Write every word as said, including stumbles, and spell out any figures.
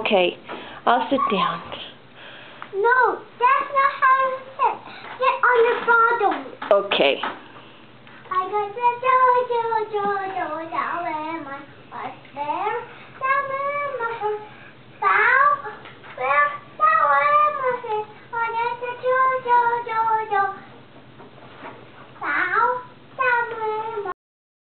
Okay, I'll sit down. No, that's not how you sit. Sit on the bottom. Okay. I got the do do do do do in my